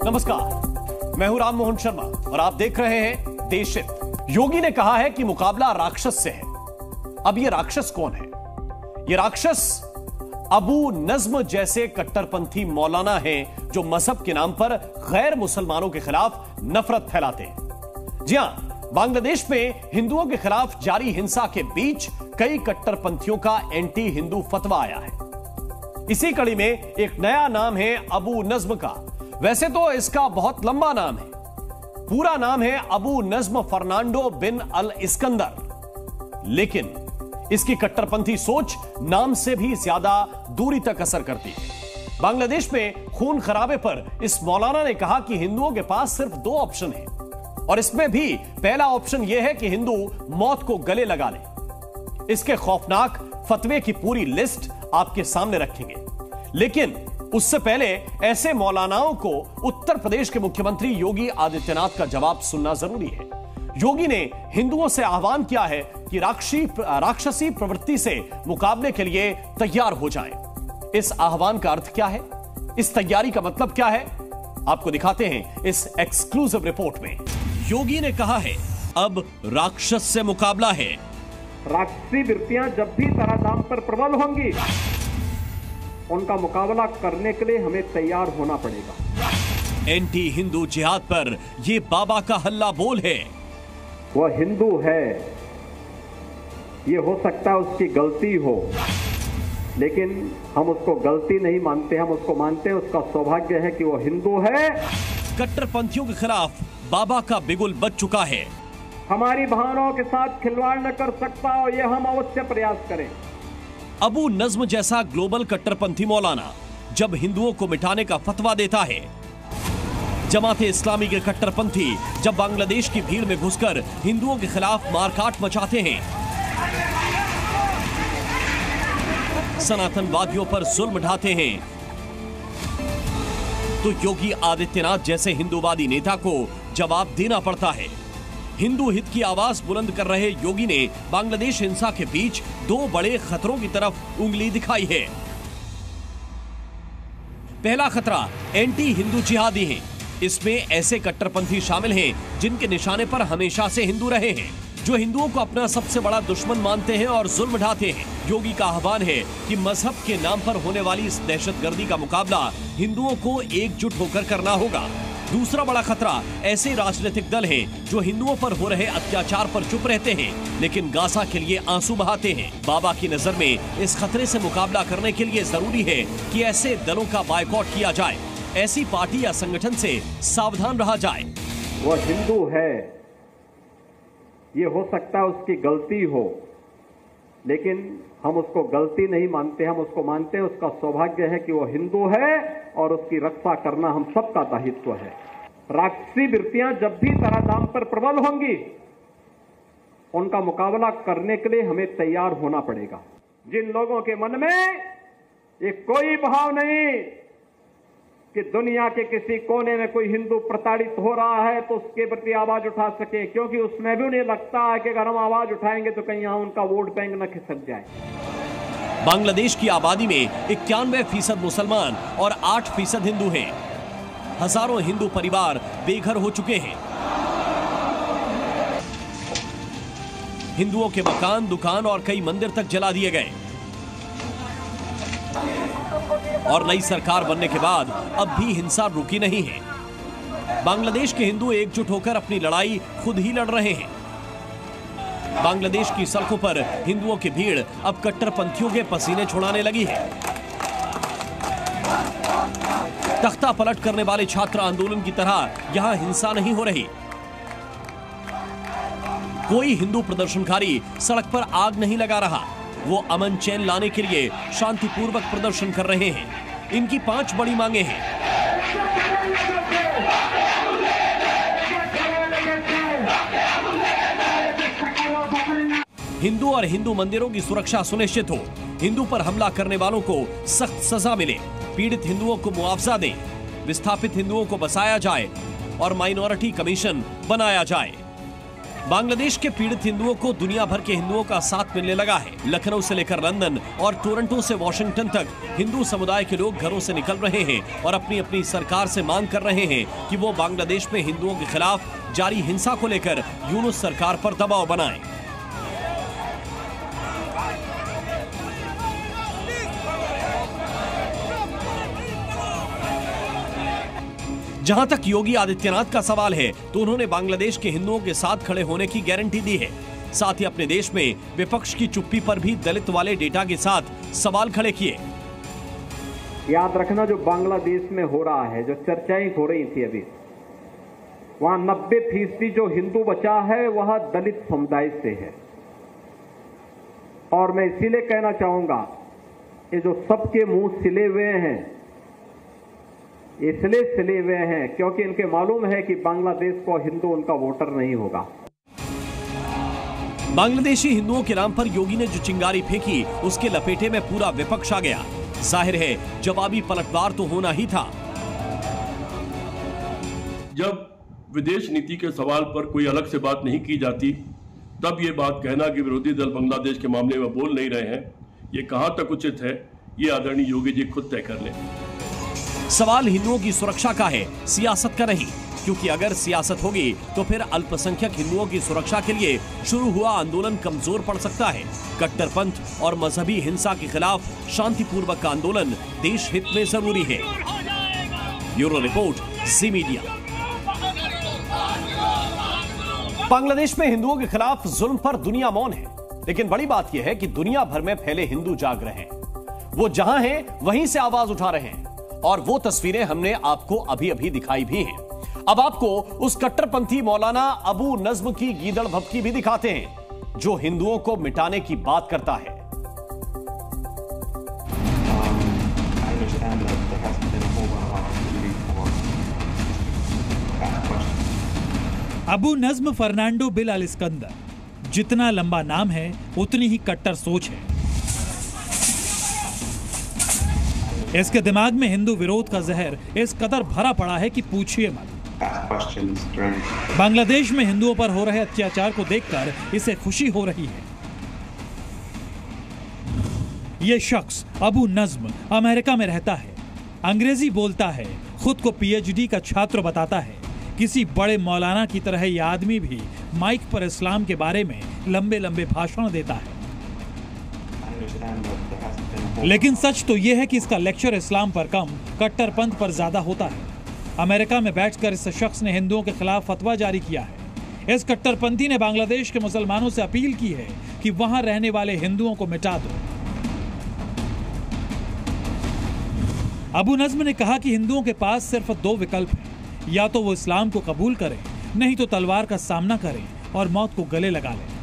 नमस्कार, मैं हूं राम मोहन शर्मा और आप देख रहे हैं देशहित। योगी ने कहा है कि मुकाबला राक्षस से है। अब ये राक्षस कौन है? ये राक्षस अबू नज्म जैसे कट्टरपंथी मौलाना हैं जो मजहब के नाम पर गैर मुसलमानों के खिलाफ नफरत फैलाते हैं। जी हां, बांग्लादेश में हिंदुओं के खिलाफ जारी हिंसा के बीच कई कट्टरपंथियों का एंटी हिंदू फतवा आया है। इसी कड़ी में एक नया नाम है अबू नज्म का। वैसे तो इसका बहुत लंबा नाम है, पूरा नाम है अबू नज्म फर्नांडो बिन अल इस्कंदर, लेकिन इसकी कट्टरपंथी सोच नाम से भी ज्यादा दूरी तक असर करती है। बांग्लादेश में खून खराबे पर इस मौलाना ने कहा कि हिंदुओं के पास सिर्फ दो ऑप्शन हैं और इसमें भी पहला ऑप्शन यह है कि हिंदू मौत को गले लगा ले। इसके खौफनाक फतवे की पूरी लिस्ट आपके सामने रखेंगे, लेकिन उससे पहले ऐसे मौलानाओं को उत्तर प्रदेश के मुख्यमंत्री योगी आदित्यनाथ का जवाब सुनना जरूरी है। योगी ने हिंदुओं से आह्वान किया है कि राक्षसी प्रवृत्ति से मुकाबले के लिए तैयार हो जाएं। इस आह्वान का अर्थ क्या है? इस तैयारी का मतलब क्या है? आपको दिखाते हैं इस एक्सक्लूसिव रिपोर्ट में। योगी ने कहा है अब राक्षस से मुकाबला है। राक्षसी वृत्तियां जब भी धराधाम पर प्रबल होंगी, उनका मुकाबला करने के लिए हमें तैयार होना पड़ेगा। एंटी हिंदू जिहाद पर यह बाबा का हल्ला बोल है। वह हिंदू है, यह हो सकता है उसकी गलती हो, लेकिन हम उसको गलती नहीं मानते, हम उसको मानते हैं उसका सौभाग्य है कि वह हिंदू है। कट्टरपंथियों के खिलाफ बाबा का बिगुल बज चुका है। हमारी भावनाओं के साथ खिलवाड़ न कर सकता और यह हम अवश्य प्रयास करें। अबू नज्म जैसा ग्लोबल कट्टरपंथी मौलाना जब हिंदुओं को मिटाने का फतवा देता है, जमाते इस्लामी के कट्टरपंथी जब बांग्लादेश की भीड़ में घुसकर हिंदुओं के खिलाफ मारकाट मचाते हैं, सनातनवादियों पर जुल्म ढाते हैं, तो योगी आदित्यनाथ जैसे हिंदूवादी नेता को जवाब देना पड़ता है। हिंदू हित की आवाज बुलंद कर रहे योगी ने बांग्लादेश हिंसा के बीच दो बड़े खतरों की तरफ उंगली दिखाई है। पहला खतरा एंटी हिंदू जिहादी है। इसमें ऐसे कट्टरपंथी शामिल हैं जिनके निशाने पर हमेशा से हिंदू रहे हैं, जो हिंदुओं को अपना सबसे बड़ा दुश्मन मानते हैं और जुल्म ढाते हैं। योगी का आह्वान है कि मजहब के नाम पर होने वाली इस दहशतगर्दी का मुकाबला हिंदुओं को एकजुट होकर करना होगा। दूसरा बड़ा खतरा ऐसे राजनीतिक दल हैं जो हिंदुओं पर हो रहे अत्याचार पर चुप रहते हैं लेकिन गासा के लिए आंसू बहाते हैं। बाबा की नजर में इस खतरे से मुकाबला करने के लिए जरूरी है कि ऐसे दलों का बायकॉट किया जाए, ऐसी पार्टी या संगठन से सावधान रहा जाए। वह हिंदू है, ये हो सकता है उसकी गलती हो, लेकिन हम उसको गलती नहीं मानते, हम उसको मानते हैं उसका सौभाग्य है कि वो हिंदू है और उसकी रक्षा करना हम सबका दायित्व है। राक्षसी वृत्तियां जब भी धराधाम पर प्रबल होंगी, उनका मुकाबला करने के लिए हमें तैयार होना पड़ेगा। जिन लोगों के मन में ये कोई भाव नहीं कि दुनिया के किसी कोने में कोई हिंदू प्रताड़ित हो रहा है तो उसके प्रति आवाज उठा सके, क्योंकि उसमें भी उन्हें लगता है कि अगर हम आवाज उठाएंगे तो कहीं यहां उनका वोट बैंक न खिसक जाए। बांग्लादेश की आबादी में 91% मुसलमान और 8% हिंदू हैं। हजारों हिंदू परिवार बेघर हो चुके हैं। हिंदुओं के मकान, दुकान और कई मंदिर तक जला दिए गए। और नई सरकार बनने के बाद अब भी हिंसा रुकी नहीं है। बांग्लादेश के हिंदू एकजुट होकर अपनी लड़ाई खुद ही लड़ रहे हैं। बांग्लादेश की सड़कों पर हिंदुओं की भीड़ अब कट्टरपंथियों के पसीने छुड़ाने लगी है। तख्ता पलट करने वाले छात्र आंदोलन की तरह यहां हिंसा नहीं हो रही। कोई हिंदू प्रदर्शनकारी सड़क पर आग नहीं लगा रहा। वो अमन चैन लाने के लिए शांतिपूर्वक प्रदर्शन कर रहे हैं। इनकी 5 बड़ी मांगे हैं। हिंदू और हिंदू मंदिरों की सुरक्षा सुनिश्चित हो, हिंदू पर हमला करने वालों को सख्त सजा मिले, पीड़ित हिंदुओं को मुआवजा दें, विस्थापित हिंदुओं को बसाया जाए और माइनॉरिटी कमीशन बनाया जाए। बांग्लादेश के पीड़ित हिंदुओं को दुनिया भर के हिंदुओं का साथ मिलने लगा है। लखनऊ से लेकर लंदन और टोरंटो से वॉशिंगटन तक हिंदू समुदाय के लोग घरों से निकल रहे हैं और अपनी अपनी सरकार से मांग कर रहे हैं कि वो बांग्लादेश में हिंदुओं के खिलाफ जारी हिंसा को लेकर यूनुस सरकार पर दबाव बनाएं। जहां तक योगी आदित्यनाथ का सवाल है तो उन्होंने बांग्लादेश के हिंदुओं के साथ खड़े होने की गारंटी दी है। साथ ही अपने देश में विपक्ष की चुप्पी पर भी दलित वाले डेटा के साथ सवाल खड़े किए। याद रखना, जो बांग्लादेश में हो रहा है, जो चर्चाएं हो रही थी अभी, वहां 90% जो हिंदू बचा है वह दलित समुदाय से है। और मैं इसीलिए कहना चाहूंगा, ये जो सबके मुंह सिले हुए हैं, इसलिए सिले हुए हैं क्योंकि इनके मालूम है कि बांग्लादेश को हिंदू उनका वोटर नहीं होगा। बांग्लादेशी हिंदुओं के नाम पर योगी ने जो चिंगारी फेंकी, उसके लपेटे में पूरा विपक्ष आ गया। जाहिर है जवाबी पलटवार तो होना ही था। जब विदेश नीति के सवाल पर कोई अलग से बात नहीं की जाती, तब ये बात कहना कि विरोधी दल बांग्लादेश के मामले में बोल नहीं रहे हैं, ये कहां तक उचित है, ये आदरणीय योगी जी खुद तय कर लें। सवाल हिंदुओं की सुरक्षा का है, सियासत का नहीं, क्योंकि अगर सियासत होगी तो फिर अल्पसंख्यक हिंदुओं की सुरक्षा के लिए शुरू हुआ आंदोलन कमजोर पड़ सकता है। कट्टरपंथ और मजहबी हिंसा के खिलाफ शांतिपूर्वक का आंदोलन देश हित में जरूरी है। Bureau report, Zee media. Bangladesh में हिंदुओं के खिलाफ जुल्म पर दुनिया मौन है, लेकिन बड़ी बात यह है कि दुनिया भर में फैले हिंदू जाग रहे हैं। वो जहां हैं वहीं से आवाज उठा रहे हैं और वो तस्वीरें हमने आपको अभी अभी दिखाई भी हैं। अब आपको उस कट्टरपंथी मौलाना अबू नज्म की गीदड़ भभकी भी दिखाते हैं, जो हिंदुओं को मिटाने की बात करता है। अबू नज्म फर्नांडो बिन अल इस्कंदर, जितना लंबा नाम है उतनी ही कट्टर सोच है। इसके दिमाग में हिंदू विरोध का जहर इस कदर भरा पड़ा है कि पूछिए मत। बांग्लादेश में हिंदुओं पर हो रहे अत्याचार को देखकर इसे खुशी हो रही है। यह शख्स अबू नज्म अमेरिका में रहता है, अंग्रेजी बोलता है, खुद को पीएचडी का छात्र बताता है। किसी बड़े मौलाना की तरह यह आदमी भी माइक पर इस्लाम के बारे में लंबे लंबे भाषण देता है। लेकिन सच तो यह है कि इसका लेक्चर इस्लाम पर कम, कट्टरपंथ पर ज्यादा होता है। अमेरिका में बैठकर इस शख्स ने हिंदुओं के खिलाफ फतवा जारी किया है। इस कट्टरपंथी ने बांग्लादेश के मुसलमानों से अपील की है कि वहां रहने वाले हिंदुओं को मिटा दो। अबू नज्म ने कहा कि हिंदुओं के पास सिर्फ 2 विकल्प हैं, या तो वो इस्लाम को कबूल करें, नहीं तो तलवार का सामना करें और मौत को गले लगा लें।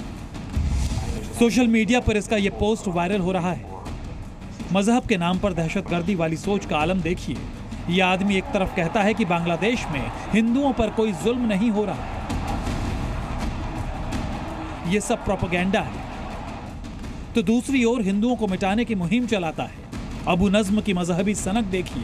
सोशल मीडिया पर इसका यह पोस्ट वायरल हो रहा है। मजहब के नाम पर दहशतगर्दी वाली सोच का आलम देखिए। यह आदमी एक तरफ कहता है कि बांग्लादेश में हिंदुओं पर कोई जुल्म नहीं हो रहा, यह सब प्रोपेगेंडा है, तो दूसरी ओर हिंदुओं को मिटाने की मुहिम चलाता है। अबू नज्म की मजहबी सनक देखिए।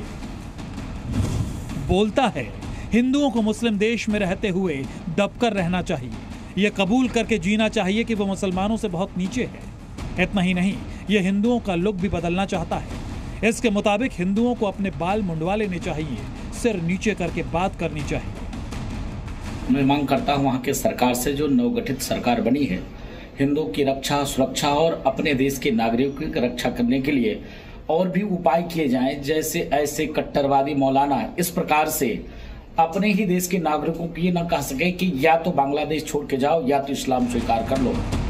बोलता है हिंदुओं को मुस्लिम देश में रहते हुए दबकर रहना चाहिए, यह कबूल करके जीना चाहिए कि वो मुसलमानों से बहुत नीचे है। इतना ही नहीं, यह हिंदुओं का लुक भी बदलना चाहता है। इसके मुताबिक हिंदुओं को अपने बाल मुंडवा लेने चाहिए, सिर नीचे करके बात करनी चाहिए। मैं मांग करता हूं वहां के सरकार से, जो नवगठित सरकार बनी है, हिंदुओं की रक्षा, सुरक्षा और अपने देश के नागरिकों की रक्षा करने के लिए और भी उपाय किए जाएं। जैसे ऐसे कट्टरवादी मौलाना इस प्रकार से अपने ही देश के नागरिकों को ये न कह सके कि या तो बांग्लादेश छोड़ के जाओ या तो इस्लाम स्वीकार कर लो।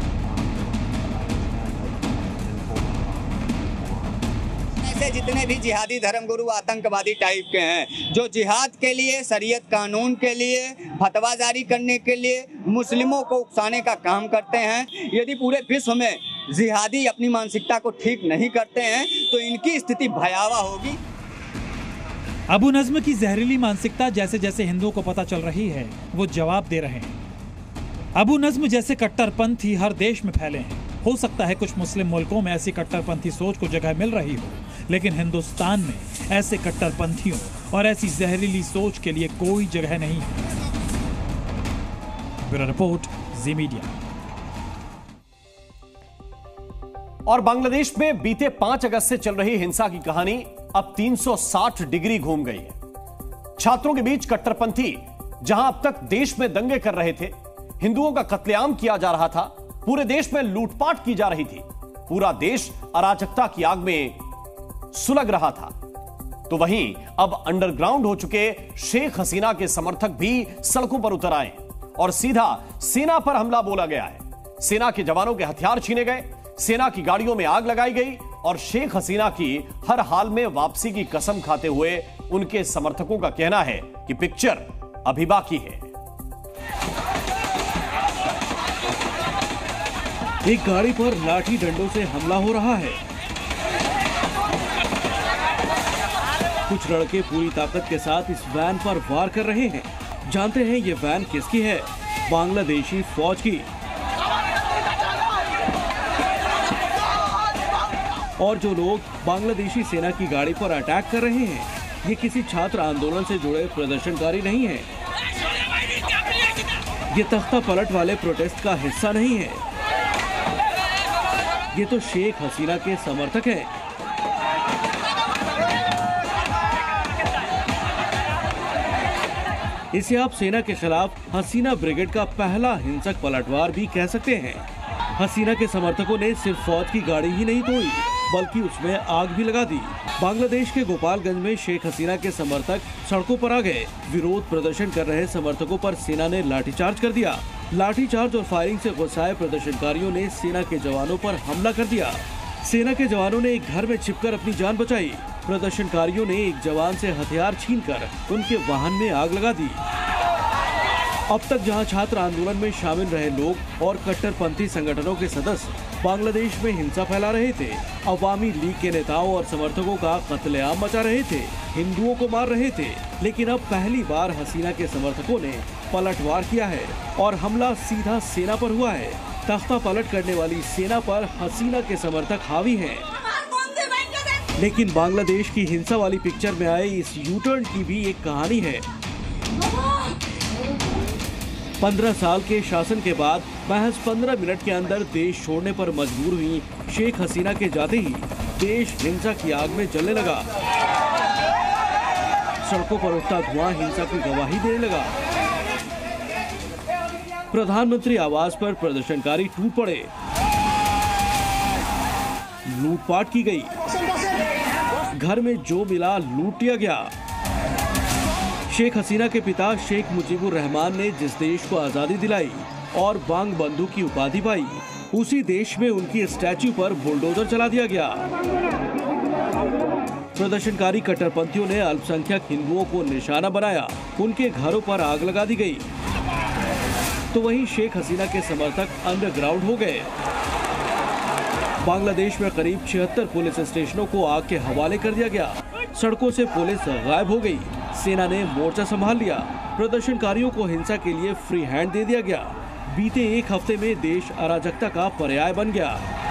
ऐसे जितने भी जिहादी धर्मगुरु आतंकवादी टाइप के हैं, जो जिहाद के लिए, शरीयत कानून के लिए, फतवा जारी करने के लिए मुस्लिमों को उकसाने का काम करते हैं, यदि पूरे विश्व में जिहादी अपनी मानसिकता को ठीक नहीं करते हैं तो इनकी स्थिति भयावह होगी। अबू नज्म की जहरीली मानसिकता जैसे जैसे हिंदुओं को पता चल रही है, वो जवाब दे रहे हैं। अबू नज्म जैसे कट्टरपंथी हर देश में फैले हैं। हो सकता है कुछ मुस्लिम मुल्कों में ऐसी कट्टरपंथी सोच को जगह मिल रही हो, लेकिन हिंदुस्तान में ऐसे कट्टरपंथियों और ऐसी जहरीली सोच के लिए कोई जगह नहीं है। Bureau report, Zee media. और बांग्लादेश में बीते 5 अगस्त से चल रही हिंसा की कहानी अब 360 डिग्री घूम गई है। छात्रों के बीच कट्टरपंथी जहां अब तक देश में दंगे कर रहे थे, हिंदुओं का कत्लेआम किया जा रहा था, पूरे देश में लूटपाट की जा रही थी, पूरा देश अराजकता की आग में सुलग रहा था, तो वहीं अब अंडरग्राउंड हो चुके शेख हसीना के समर्थक भी सड़कों पर उतर आए और सीधा सेना पर हमला बोला गया है। सेना के जवानों के हथियार छीने गए, सेना की गाड़ियों में आग लगाई गई और शेख हसीना की हर हाल में वापसी की कसम खाते हुए उनके समर्थकों का कहना है कि पिक्चर अभी बाकी है। एक गाड़ी पर लाठी डंडों से हमला हो रहा है। कुछ लड़के पूरी ताकत के साथ इस वैन पर वार कर रहे हैं। जानते हैं ये वैन किसकी है? बांग्लादेशी फौज की। और जो लोग बांग्लादेशी सेना की गाड़ी पर अटैक कर रहे हैं, ये किसी छात्र आंदोलन से जुड़े प्रदर्शनकारी नहीं है। ये तख्ता पलट वाले प्रोटेस्ट का हिस्सा नहीं है। ये तो शेख हसीना के समर्थक हैं। इसे आप सेना के खिलाफ हसीना ब्रिगेड का पहला हिंसक पलटवार भी कह सकते हैं। हसीना के समर्थकों ने सिर्फ फौज की गाड़ी ही नहीं तोड़ी, बल्कि उसमें आग भी लगा दी। बांग्लादेश के गोपालगंज में शेख हसीना के समर्थक सड़कों पर आ गए। विरोध प्रदर्शन कर रहे समर्थकों पर सेना ने लाठीचार्ज कर दिया। लाठीचार्ज और फायरिंग से गुस्साए प्रदर्शनकारियों ने सेना के जवानों पर हमला कर दिया। सेना के जवानों ने एक घर में छिपकर अपनी जान बचाई। प्रदर्शनकारियों ने एक जवान से हथियार छीनकर उनके वाहन में आग लगा दी। अब तक जहां छात्र आंदोलन में शामिल रहे लोग और कट्टरपंथी संगठनों के सदस्य बांग्लादेश में हिंसा फैला रहे थे, अवामी लीग के नेताओं और समर्थकों का कत्लेआम मचा रहे थे, हिंदुओं को मार रहे थे, लेकिन अब पहली बार हसीना के समर्थकों ने पलटवार किया है और हमला सीधा सेना पर हुआ है। तख्ता पलट करने वाली सेना पर हसीना के समर्थक हावी हैं। लेकिन बांग्लादेश की हिंसा वाली पिक्चर में आए इस यूटर्न की भी एक कहानी है। 15 साल के शासन के बाद महज 15 मिनट के अंदर देश छोड़ने पर मजबूर हुई शेख हसीना के जाते ही देश हिंसा की आग में जलने लगा। सड़कों पर उठता धुआं हिंसा की गवाही देने लगा। प्रधानमंत्री आवास पर प्रदर्शनकारी टूट पड़े, लूटपाट की गई, घर में जो मिला लूट लिया गया। शेख हसीना के पिता शेख मुजीबुर रहमान ने जिस देश को आजादी दिलाई और बांग बंधु की उपाधि पाई, उसी देश में उनकी स्टैच्यू पर बुलडोजर चला दिया गया। प्रदर्शनकारी कट्टरपंथियों ने अल्पसंख्यक हिंदुओं को निशाना बनाया, उनके घरों पर आग लगा दी गई। तो वहीं शेख हसीना के समर्थक अंडरग्राउंड हो गए। बांग्लादेश में करीब 76 पुलिस स्टेशनों को आग के हवाले कर दिया गया। सड़कों से पुलिस गायब हो गई। सेना ने मोर्चा संभाल लिया। प्रदर्शनकारियों को हिंसा के लिए फ्री हैंड दे दिया गया। बीते एक हफ्ते में देश अराजकता का पर्याय बन गया।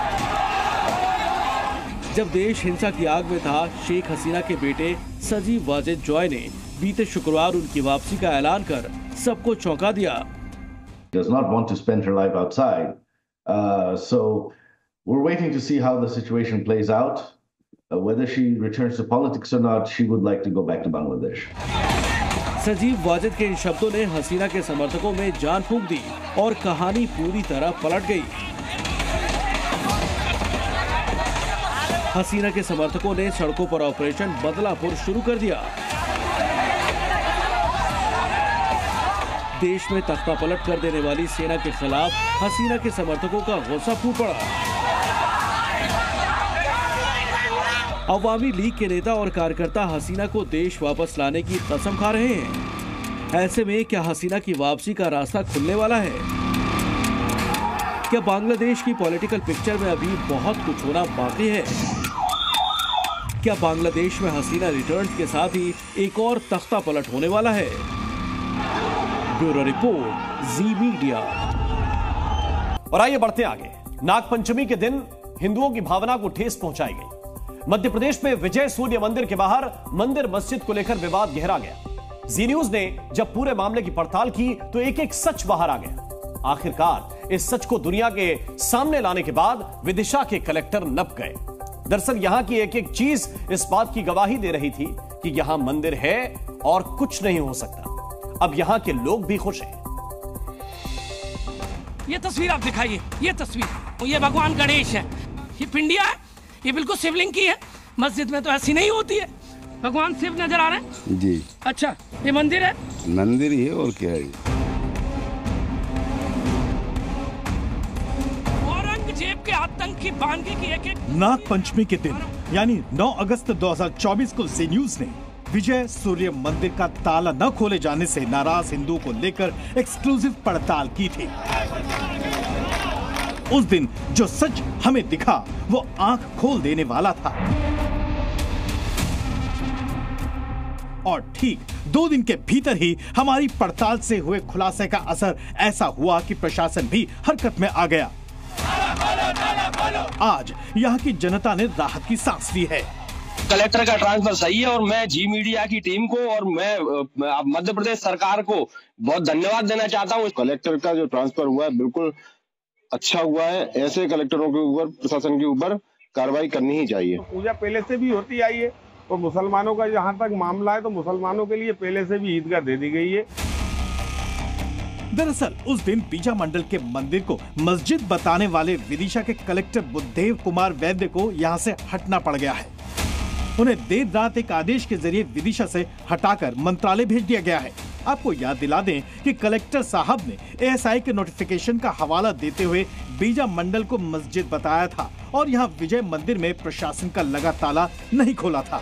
जब देश हिंसा की आग में था, शेख हसीना के बेटे सजीव वाजिद जॉय ने बीते शुक्रवार उनकी वापसी का ऐलान कर सबको चौंका दिया। Does not want to spend her life outside, so we're waiting to see how the situation plays out. Whether she returns to politics or not, she would like to go back to Bangladesh. सजीव वाजिद के इन शब्दों ने हसीना के समर्थकों में जान फूंक दी और कहानी पूरी तरह पलट गई। हसीना के समर्थकों ने सड़कों पर ऑपरेशन बदलापुर शुरू कर दिया। देश में तख्ता पलट कर देने वाली सेना के खिलाफ हसीना के समर्थकों का गुस्सा फूट पड़ा। अवामी लीग के नेता और कार्यकर्ता हसीना को देश वापस लाने की कसम खा रहे हैं। ऐसे में क्या हसीना की वापसी का रास्ता खुलने वाला है? क्या बांग्लादेश की पॉलिटिकल पिक्चर में अभी बहुत कुछ होना बाकी है? क्या बांग्लादेश में हसीना रिटर्न के साथ ही एक और तख्ता पलट होने वाला है? Bureau report, Zee media. और आइए बढ़ते आगे। नागपंचमी के दिन हिंदुओं की भावना को ठेस पहुंचाई गई। मध्य प्रदेश में विजय सूर्य मंदिर के बाहर मंदिर मस्जिद को लेकर विवाद गहरा गया। जी न्यूज ने जब पूरे मामले की पड़ताल की तो एक एक सच बाहर आ गया। आखिरकार इस सच को दुनिया के सामने लाने के बाद विदिशा के कलेक्टर नप गए। दरअसल यहां की एक एक चीज इस बात की गवाही दे रही थी कि यहां मंदिर है और कुछ नहीं हो सकता। अब यहां के लोग भी खुश हैं। ये तस्वीर आप दिखाइए, ये तस्वीर, ये भगवान गणेश है, ये पिंडिया है, ये बिल्कुल शिवलिंग की है। मस्जिद में तो ऐसी नहीं होती है। भगवान शिव नजर आ रहे हैं जी। अच्छा, ये मंदिर है? मंदिर ही है और क्या है। औरंगजेब के आतंक की बानगी की एक नाग पंचमी के दिन यानी 9 अगस्त 2024 को जी न्यूज ने विजय सूर्य मंदिर का ताला न खोले जाने से नाराज हिंदुओं को लेकर एक्सक्लूसिव पड़ताल की थी। उस दिन जो सच हमें दिखा वो आंख खोल देने वाला था। और ठीक 2 दिन के भीतर ही हमारी पड़ताल से हुए खुलासे का असर ऐसा हुआ कि प्रशासन भी हरकत में आ गया। आज यहाँ की जनता ने राहत की सांस ली है। कलेक्टर का ट्रांसफर सही है और मैं जी मीडिया की टीम को और मैं मध्य प्रदेश सरकार को बहुत धन्यवाद देना चाहता हूँ। कलेक्टर का जो ट्रांसफर हुआ है बिल्कुल अच्छा हुआ है। ऐसे कलेक्टरों के ऊपर, प्रशासन के ऊपर कार्रवाई करनी ही चाहिए। पूजा पहले से भी होती आई है और मुसलमानों का जहाँ तक मामला है तो मुसलमानों के लिए पहले से भी ईदगाह दे दी गई है। दरअसल उस दिन बीजा मंडल के मंदिर को मस्जिद बताने वाले विदिशा के कलेक्टर बुद्धदेव कुमार वैद्य को यहाँ से हटना पड़ गया है। उन्हें देर रात एक आदेश के जरिए विदिशा से हटाकर मंत्रालय भेज दिया गया है। आपको याद दिला दें कि कलेक्टर साहब ने एएसआई के नोटिफिकेशन का हवाला देते हुए बीजा मंडल को मस्जिद बताया था और यहाँ विजय मंदिर में प्रशासन का लगा ताला नहीं खोला था,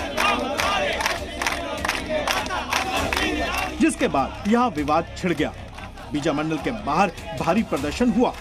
जिसके बाद यहाँ विवाद छिड़ गया। बीजा मंडल के बाहर भारी प्रदर्शन हुआ।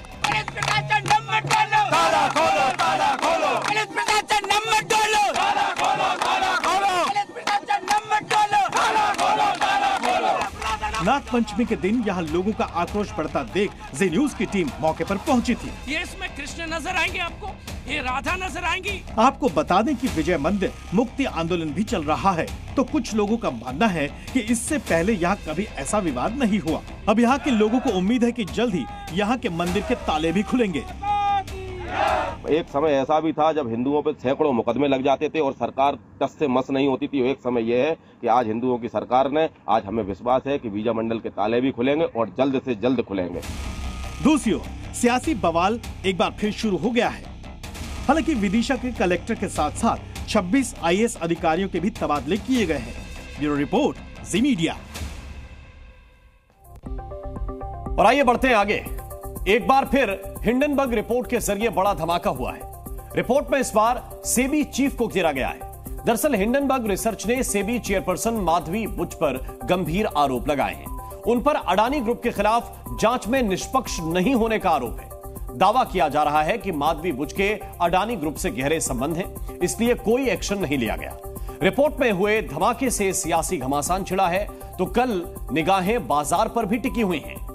नाग पंचमी के दिन यहाँ लोगों का आक्रोश बढ़ता देख जी न्यूज की टीम मौके पर पहुंची थी। ये इसमें कृष्ण नजर आएंगे आपको, ये राधा नजर आएंगी। आपको बता दें कि विजय मंदिर मुक्ति आंदोलन भी चल रहा है, तो कुछ लोगों का मानना है कि इससे पहले यहाँ कभी ऐसा विवाद नहीं हुआ। अब यहाँ के लोगों को उम्मीद है कि जल्द ही यहाँ के मंदिर के ताले भी खुलेंगे। एक समय ऐसा भी था जब हिंदुओं पर सैकड़ों मुकदमे लग जाते थे और सरकार टस से मस नहीं होती थी। एक समय यह है कि आज हिंदुओं की सरकार ने, आज हमें विश्वास है कि बीजा मंडल के ताले भी खुलेंगे और जल्द से जल्द खुलेंगे। दूसरी ओर सियासी बवाल एक बार फिर शुरू हो गया है। हालांकि विदिशा के कलेक्टर के साथ साथ 26 आईएएस अधिकारियों के भी तबादले किए गए हैं। Bureau report, Zee media. और आइए बढ़ते हैं आगे। एक बार फिर हिंडनबर्ग रिपोर्ट के जरिए बड़ा धमाका हुआ है। रिपोर्ट में इस बार सेबी चीफ को घेरा गया है। दरअसल हिंडनबर्ग रिसर्च ने सेबी चेयरपर्सन माधवी बुच पर गंभीर आरोप लगाए हैं। उन पर अडानी ग्रुप के खिलाफ जांच में निष्पक्ष नहीं होने का आरोप है। दावा किया जा रहा है कि माधवी बुच के अडानी ग्रुप से गहरे संबंध हैं, इसलिए कोई एक्शन नहीं लिया गया। रिपोर्ट में हुए धमाके से सियासी घमासान छिड़ा है, तो कल निगाहें बाजार पर भी टिकी हुई हैं।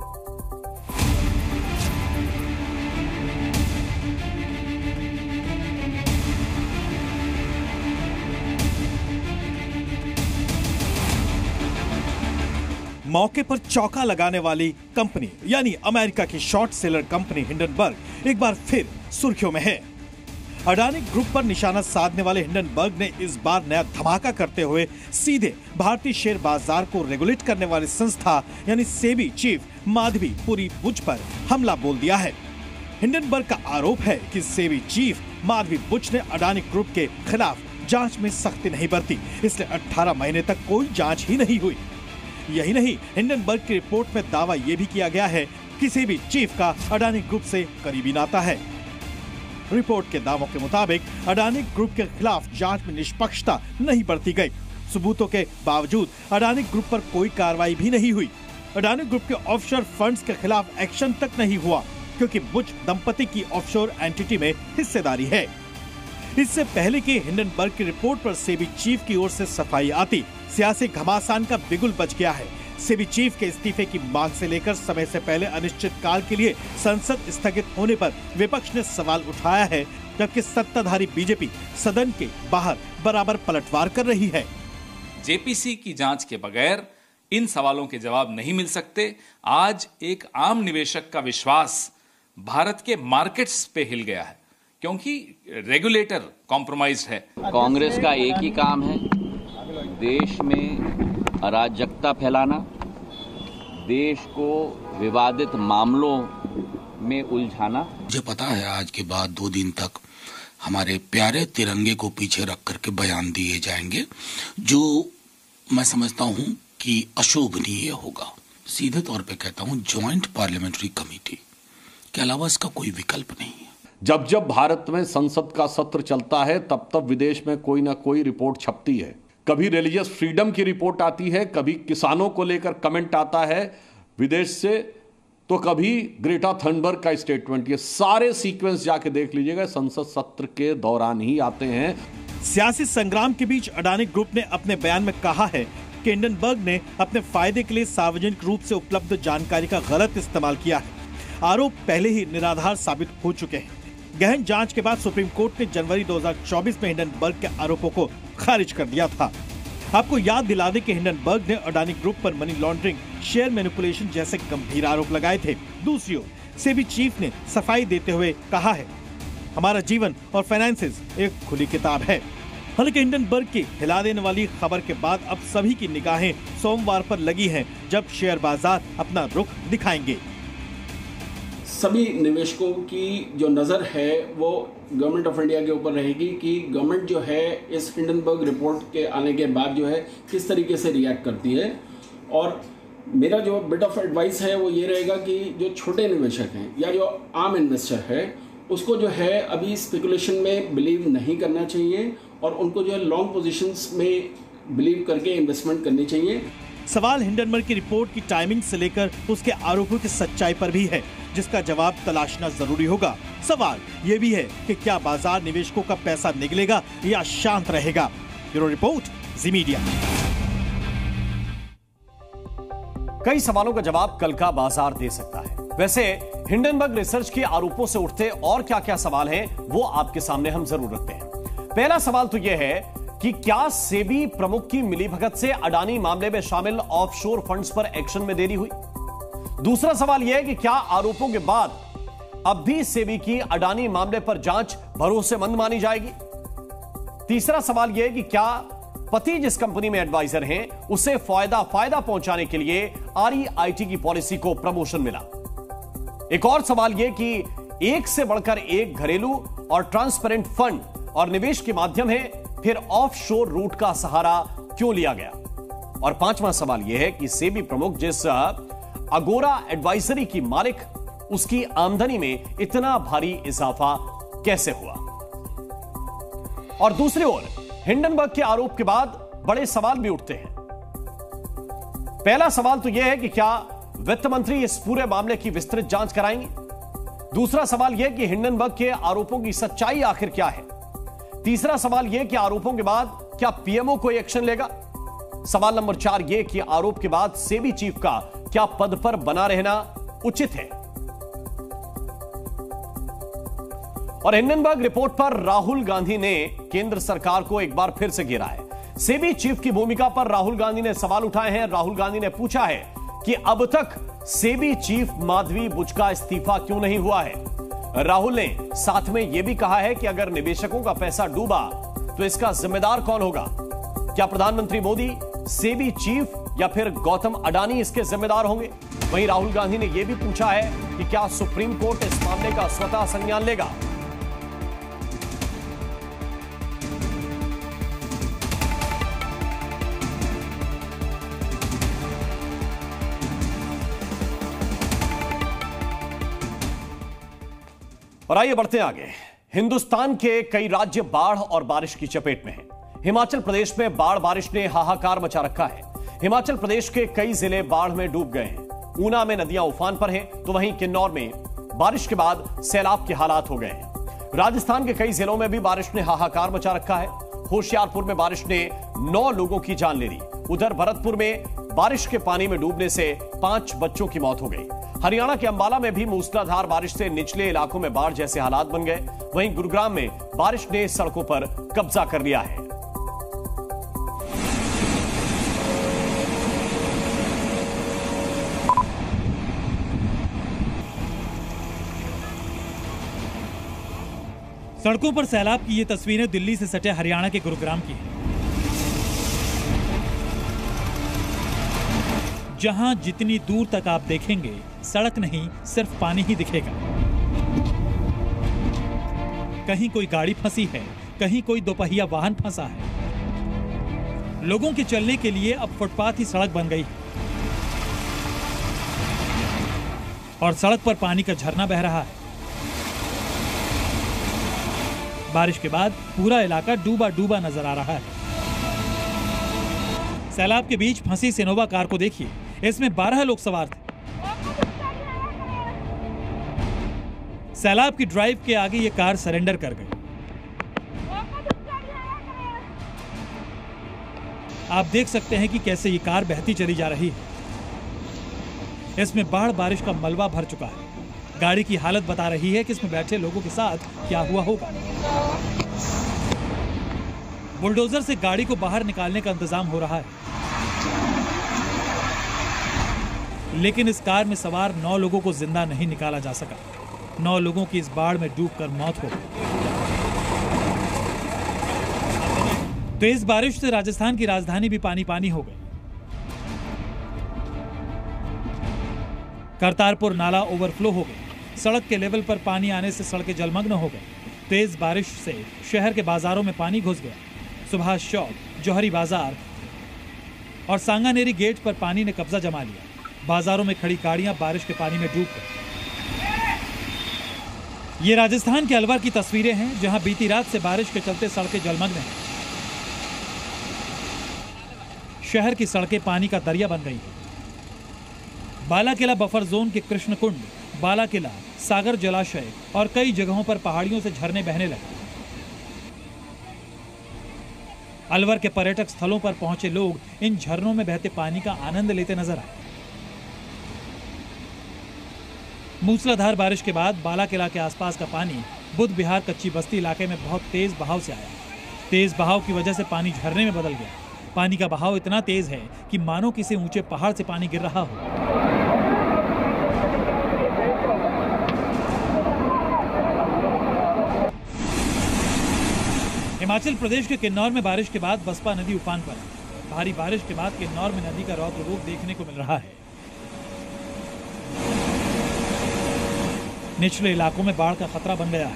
मौके पर चौका लगाने वाली कंपनी यानी अमेरिका की शॉर्ट सेलर कंपनी हिंडनबर्ग एक बार फिर सुर्खियों में है। अडानी ग्रुप पर निशाना साधने वाले हिंडनबर्ग ने इस बार नया धमाका करते हुए सीधे भारतीय शेयर बाजार को रेगुलेट करने वाली संस्था यानी सेबी चीफ माधवी पुरी बुच पर हमला बोल दिया है। हिंडनबर्ग का आरोप है कि सेबी चीफ माधवी बुच ने अडानी ग्रुप के खिलाफ जांच में सख्ती नहीं बरती, इसलिए 18 महीने तक कोई जांच ही नहीं हुई। यही नहीं, हिंडनबर्ग की रिपोर्ट में दावा यह भी किया गया है कि सेबी चीफ का अडानी ग्रुप से करीबी नाता है। रिपोर्ट के दावों के मुताबिक अडानी ग्रुप के खिलाफ जांच में निष्पक्षता नहीं बरती गई। सबूतों के बावजूद अडानी ग्रुप पर कोई कार्रवाई भी नहीं हुई। अडानी ग्रुप के ऑफशोर फंड्स के खिलाफ एक्शन तक नहीं हुआ, क्योंकि बुच दंपति की ऑफशोर एंटिटी में हिस्सेदारी है। इससे पहले कि हिंडनबर्ग की रिपोर्ट पर सेबी चीफ की ओर से सफाई आती, सियासी घमासान का बिगुल बच गया है। सेबी चीफ के इस्तीफे की मांग से लेकर समय से पहले अनिश्चित काल के लिए संसद स्थगित होने पर विपक्ष ने सवाल उठाया है, जबकि सत्ताधारी बीजेपी सदन के बाहर बराबर पलटवार कर रही है। जेपीसी की जांच के बगैर इन सवालों के जवाब नहीं मिल सकते। आज एक आम निवेशक का विश्वास भारत के मार्केट्स पे हिल गया है क्योंकि रेगुलेटर कॉम्प्रोमाइज्ड है। कांग्रेस का एक ही काम है, देश में अराजकता फैलाना, देश को विवादित मामलों में उलझाना। मुझे पता है आज के बाद 2 दिन तक हमारे प्यारे तिरंगे को पीछे रख करके बयान दिए जाएंगे जो मैं समझता हूं कि अशोभनीय होगा। सीधे तौर पे कहता हूं, ज्वाइंट पार्लियामेंट्री कमेटी के अलावा इसका कोई विकल्प नहीं है। जब जब भारत में संसद का सत्र चलता है तब तब विदेश में कोई ना कोई रिपोर्ट छपती है। कभी रिलीजियस फ्रीडम की रिपोर्ट आती है, कभी किसानों को लेकर कमेंट आता है विदेश से, तो कभी ग्रेटा थनबर्ग का स्टेटमेंट। ये सारे सीक्वेंस जाके देख लीजिएगा, संसद सत्र के दौरान ही आते हैं। सियासी संग्राम के बीच अडानी ग्रुप ने अपने बयान में कहा है कि हिंडनबर्ग ने अपने फायदे के लिए सार्वजनिक रूप से उपलब्ध जानकारी का गलत इस्तेमाल किया है। आरोप पहले ही निराधार साबित हो चुके हैं। गहन जांच के बाद सुप्रीम कोर्ट ने जनवरी 2024 में हिंडनबर्ग के आरोपों को खारिज कर दिया था। आपको याद दिला दें कि हिंडनबर्ग ने अडानी ग्रुप पर मनी लॉन्ड्रिंग, शेयर मैनिपुलेशन जैसे गंभीर आरोप लगाए थे। दूसरी ओर सेबी चीफ ने सफाई देते हुए कहा है, हमारा जीवन और फाइनेंसेस एक खुली किताब है। हालांकि हिंडनबर्ग की हिला देने वाली खबर के बाद अब सभी की निगाहें सोमवार पर लगी हैं, जब शेयर बाजार अपना रुख दिखाएंगे। सभी निवेशकों की जो नज़र है वो गवर्नमेंट ऑफ इंडिया के ऊपर रहेगी कि गवर्नमेंट जो है इस हिंडनबर्ग रिपोर्ट के आने के बाद जो है किस तरीके से रिएक्ट करती है। और मेरा जो बिट ऑफ एडवाइस है वो ये रहेगा कि जो छोटे निवेशक हैं या जो आम इन्वेस्टर है उसको जो है अभी स्पेकुलेशन में बिलीव नहीं करना चाहिए और उनको जो है लॉन्ग पोजीशंस में बिलीव करके इन्वेस्टमेंट करनी चाहिए। सवाल हिंडनबर्ग की रिपोर्ट की टाइमिंग से लेकर उसके आरोपों की सच्चाई पर भी है, जिसका जवाब तलाशना जरूरी होगा। सवाल ये भी है कि क्या बाजार निवेशकों का पैसा निकलेगा या शांत रहेगा। Bureau report, Zee media. कई सवालों का जवाब कल का बाजार दे सकता है। वैसे हिंडनबर्ग रिसर्च के आरोपों से उठते और क्या क्या सवाल हैं वो आपके सामने हम जरूर रखते हैं। पहला सवाल तो यह है कि क्या सेबी प्रमुख की मिलीभगत से अडानी मामले में शामिल ऑफशोर फंड्स पर एक्शन में देरी हुई। दूसरा सवाल यह है कि क्या आरोपों के बाद अब भी सेबी की अडानी मामले पर जांच भरोसेमंद मानी जाएगी। तीसरा सवाल यह है कि क्या पति जिस कंपनी में एडवाइजर हैं उसे फायदा पहुंचाने के लिए REIT की पॉलिसी को प्रमोशन मिला। एक और सवाल यह कि एक से बढ़कर एक घरेलू और ट्रांसपेरेंट फंड और निवेश के माध्यम है, फिर ऑफशोर रूट का सहारा क्यों लिया गया। और पांचवां सवाल यह है कि सेबी प्रमुख जिस अगोरा एडवाइजरी की मालिक, उसकी आमदनी में इतना भारी इजाफा कैसे हुआ। और दूसरी ओर हिंडनबर्ग के आरोप के बाद बड़े सवाल भी उठते हैं। पहला सवाल तो यह है कि क्या वित्त मंत्री इस पूरे मामले की विस्तृत जांच कराएंगे। दूसरा सवाल यह कि हिंडनबर्ग के आरोपों की सच्चाई आखिर क्या है। तीसरा सवाल यह कि आरोपों के बाद क्या पीएमओ कोई एक्शन लेगा। सवाल नंबर 4 यह कि आरोप के बाद सेबी चीफ का क्या पद पर बना रहना उचित है। और हिंडनबर्ग रिपोर्ट पर राहुल गांधी ने केंद्र सरकार को एक बार फिर से घेरा है। सेबी चीफ की भूमिका पर राहुल गांधी ने सवाल उठाए हैं। राहुल गांधी ने पूछा है कि अब तक सेबी चीफ माधवी बुच का इस्तीफा क्यों नहीं हुआ है। राहुल ने साथ में यह भी कहा है कि अगर निवेशकों का पैसा डूबा तो इसका जिम्मेदार कौन होगा। क्या प्रधानमंत्री मोदी, सेबी चीफ या फिर गौतम अडानी इसके जिम्मेदार होंगे। वहीं राहुल गांधी ने यह भी पूछा है कि क्या सुप्रीम कोर्ट इस मामले का स्वतः संज्ञान लेगा। और आइए बढ़ते हैं आगे। हिंदुस्तान के कई राज्य बाढ़ और बारिश की चपेट में हैं। हिमाचल प्रदेश में बाढ़ बारिश ने हाहाकार मचा रखा है। हिमाचल प्रदेश के कई जिले बाढ़ में डूब गए हैं। ऊना में नदियां उफान पर हैं, तो वहीं किन्नौर में बारिश के बाद सैलाब के हालात हो गए हैं। राजस्थान के कई जिलों में भी बारिश ने हाहाकार मचा रखा है। होशियारपुर में बारिश ने 9 लोगों की जान ले ली। उधर भरतपुर में बारिश के पानी में डूबने से 5 बच्चों की मौत हो गई। हरियाणा के अंबाला में भी मूसलाधार बारिश से निचले इलाकों में बाढ़ जैसे हालात बन गए। वहीं गुरुग्राम में बारिश ने सड़कों पर कब्जा कर लिया है। सड़कों पर सैलाब की ये तस्वीरें दिल्ली से सटे हरियाणा के गुरुग्राम की हैं, जहां जितनी दूर तक आप देखेंगे सड़क नहीं सिर्फ पानी ही दिखेगा। कहीं कोई गाड़ी फंसी है, कहीं कोई दोपहिया वाहन फंसा है। लोगों के चलने के लिए अब फुटपाथ ही सड़क बन गई है और सड़क पर पानी का झरना बह रहा है। बारिश के बाद पूरा इलाका डूबा डूबा नजर आ रहा है। सैलाब के बीच फंसी सिनोवा कार को देखिए, इसमें 12 लोग सवार थे। सैलाब की ड्राइव के आगे ये कार सरेंडर कर गई। आप देख सकते हैं कि कैसे ये कार बहती चली जा रही है। इसमें बाढ़ बारिश का मलबा भर चुका है। गाड़ी की हालत बता रही है कि इसमें बैठे लोगों के साथ क्या हुआ होगा। बुलडोजर से गाड़ी को बाहर निकालने का इंतजाम हो रहा है, लेकिन इस कार में सवार 9 लोगों को जिंदा नहीं निकाला जा सका। 9 लोगों की इस बाढ़ में डूबकर मौत हो गई। तेज बारिश से राजस्थान की राजधानी भी पानी पानी हो गई। करतारपुर नाला ओवरफ्लो हो गई। सड़क के लेवल पर पानी आने से सड़कें जलमग्न हो गई। तेज बारिश से शहर के बाजारों में पानी घुस गया। सुभाष चौक, जौहरी बाजार और सांगानेरी गेट पर पानी ने कब्जा जमा लिया। बाजारों में खड़ी गाड़ियां बारिश के पानी में डूब गई। ये राजस्थान के अलवर की तस्वीरें हैं, जहां बीती रात से बारिश के चलते सड़कें जलमग्न हैं। शहर की सड़कें पानी का दरिया बन गई हैं। बालाकिला बफर जोन के कृष्णकुंड, बालाकिला, सागर जलाशय और कई जगहों पर पहाड़ियों से झरने बहने लगे। अलवर के पर्यटक स्थलों पर पहुंचे लोग इन झरनों में बहते पानी का आनंद लेते नजर आए। मूसलाधार बारिश के बाद बालाकिला के आसपास का पानी बुद्ध विहार कच्ची बस्ती इलाके में बहुत तेज बहाव से आया। तेज बहाव की वजह से पानी झरने में बदल गया। पानी का बहाव इतना तेज है कि मानो किसी ऊंचे पहाड़ से पानी गिर रहा हो। हिमाचल प्रदेश के किन्नौर में बारिश के बाद बसपा नदी उफान पर है। भारी बारिश के बाद किन्नौर में नदी का रौद्र रूप देखने को मिल रहा है। निचले इलाकों में बाढ़ का खतरा बन गया है।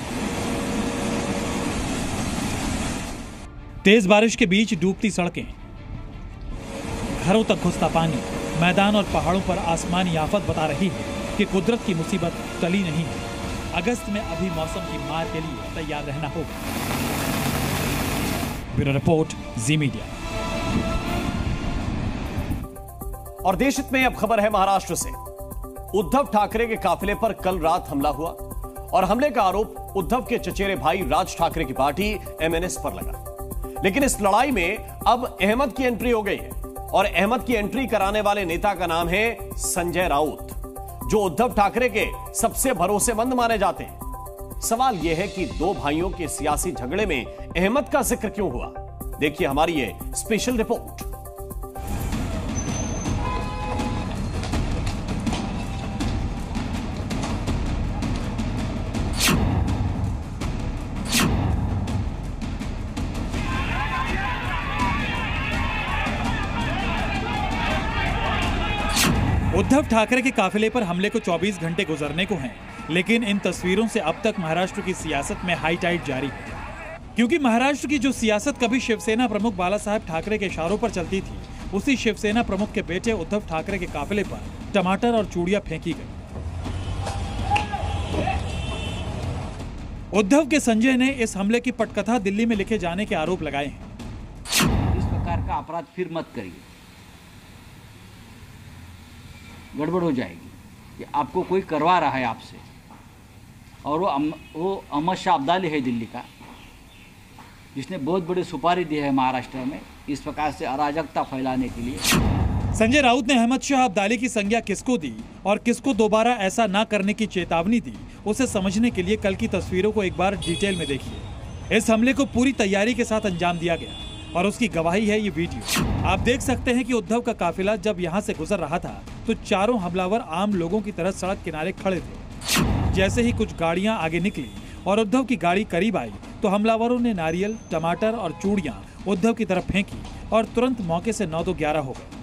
तेज बारिश के बीच डूबती सड़कें, घरों तक घुसता पानी, मैदान और पहाड़ों पर आसमानी आफत बता रही है कि कुदरत की मुसीबत टली नहीं है। अगस्त में अभी मौसम की मार के लिए तैयार रहना होगा। Bureau report, Zee media. और देश हित में अब खबर है महाराष्ट्र से। उद्धव ठाकरे के काफिले पर कल रात हमला हुआ और हमले का आरोप उद्धव के चचेरे भाई राज ठाकरे की पार्टी एमएनएस पर लगा। लेकिन इस लड़ाई में अब अहमद की एंट्री हो गई है और अहमद की एंट्री कराने वाले नेता का नाम है संजय राउत, जो उद्धव ठाकरे के सबसे भरोसेमंद माने जाते हैं। सवाल यह है कि दो भाइयों के सियासी झगड़े में अहमद का जिक्र क्यों हुआ? देखिए हमारी ये स्पेशल रिपोर्ट। उद्धव ठाकरे के काफिले पर हमले को 24 घंटे गुजरने को हैं, लेकिन इन तस्वीरों से अब तक महाराष्ट्र की सियासत में हाई टाइड जारी है। क्योंकि महाराष्ट्र की जो सियासत कभी शिवसेना प्रमुख बाला साहेब ठाकरे के इशारों पर चलती थी, उसी शिवसेना प्रमुख के बेटे उद्धव ठाकरे के काफिले पर टमाटर और चूड़ियां फेंकी गई। उद्धव के संजय ने इस हमले की पटकथा दिल्ली में लिखे जाने के आरोप लगाए हैं। इस प्रकार का अपराध फिर मत करिए, गड़बड़ हो जाएगी कि आपको कोई करवा रहा है आपसे, और वो अहमद शाह अब्दाली है दिल्ली का, जिसने बहुत बड़ी सुपारी दी है महाराष्ट्र में इस प्रकार से अराजकता फैलाने के लिए। संजय राउत ने अहमद शाह अब्दाली की संज्ञा किसको दी और किसको दोबारा ऐसा ना करने की चेतावनी दी, उसे समझने के लिए कल की तस्वीरों को एक बार डिटेल में देखिए। इस हमले को पूरी तैयारी के साथ अंजाम दिया गया और उसकी गवाही है ये वीडियो। आप देख सकते हैं कि उद्धव का काफिला जब यहाँ से गुजर रहा था तो चारों हमलावर आम लोगों की तरह सड़क किनारे खड़े थे। जैसे ही कुछ गाड़ियां आगे निकली, और उद्धव की गाड़ी करीब आई तो हमलावरों ने नारियल, टमाटर और चूड़ियां उद्धव की तरफ फेंकी और तुरंत मौके से 9 तो 11 हो गए।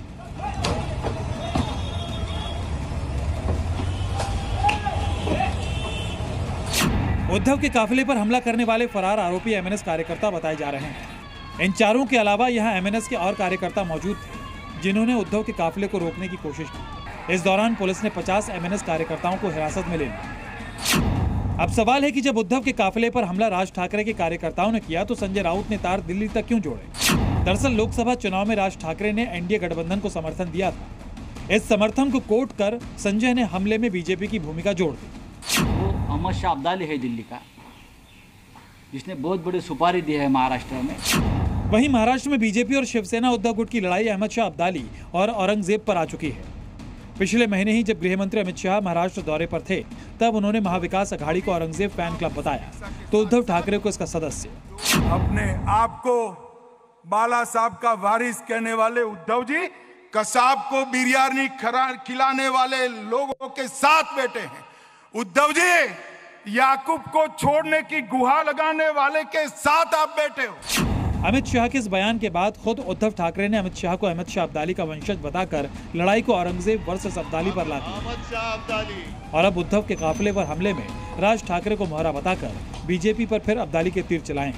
उद्धव के काफिले पर हमला करने वाले फरार आरोपी एमएनएस कार्यकर्ता बताए जा रहे हैं। इन चारों के अलावा यहां एमएनएस के और कार्यकर्ता मौजूद थे जिन्होंने उद्धव के काफिले को रोकने की कोशिश की। इस दौरान पुलिस ने 50 एमएनएस कार्यकर्ताओं को हिरासत में ले लिया। अब सवाल है कि जब उद्धव के काफिले पर हमला राज ठाकरे के कार्यकर्ताओं ने किया तो संजय राउत ने तार दिल्ली तक क्यों जोड़े? दरअसल लोकसभा चुनाव में राज ठाकरे ने एनडीए गठबंधन को समर्थन दिया था। इस समर्थन को कोट कर संजय ने हमले में बीजेपी की भूमिका जोड़ दी। वो अहमद शाह अब्दाली है दिल्ली का, जिसने बहुत बड़ी सुपारी दी है महाराष्ट्र में। वहीं महाराष्ट्र में बीजेपी और शिवसेना उद्धव गुट की लड़ाई अहमद शाह अब्दाली और औरंगजेब पर आ चुकी है। पिछले महीने ही जब गृह मंत्री अमित शाह महाराष्ट्र दौरे पर थे तब उन्होंने महाविकास अघाड़ी को औरंगजेब फैन क्लब बताया तो उद्धव ठाकरे को इसका सदस्य अपने आप को बाला साहब का वारिस कहने वाले उद्धव जी कसाब को बिरयानी खिलाने वाले लोगों के साथ बैठे हैं। उद्धव जी याकूब को छोड़ने की गुहा लगाने वाले के साथ आप बैठे हो। अमित शाह के इस बयान के बाद खुद उद्धव ठाकरे ने अमित शाह को अहमद शाह अब्दाली का वंशज बताकर लड़ाई को औरंगजेब वर्सेस अब्दाली पर ला दिया और अब उद्धव के काफिले पर हमले में राज ठाकरे को मोहरा बताकर बीजेपी पर फिर अब्दाली के तीर चलाए।